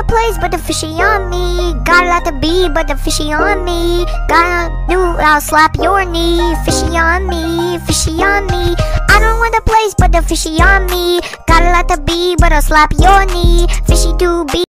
the place, but the fishy on me. Got a lot to be, but the fishy on me. Gotta do, I'll slap your knee. Fishy on me, fishy on me. I don't want the place, but the fishy on me. Got a lot to be, but I'll slap your knee. Fishy to be.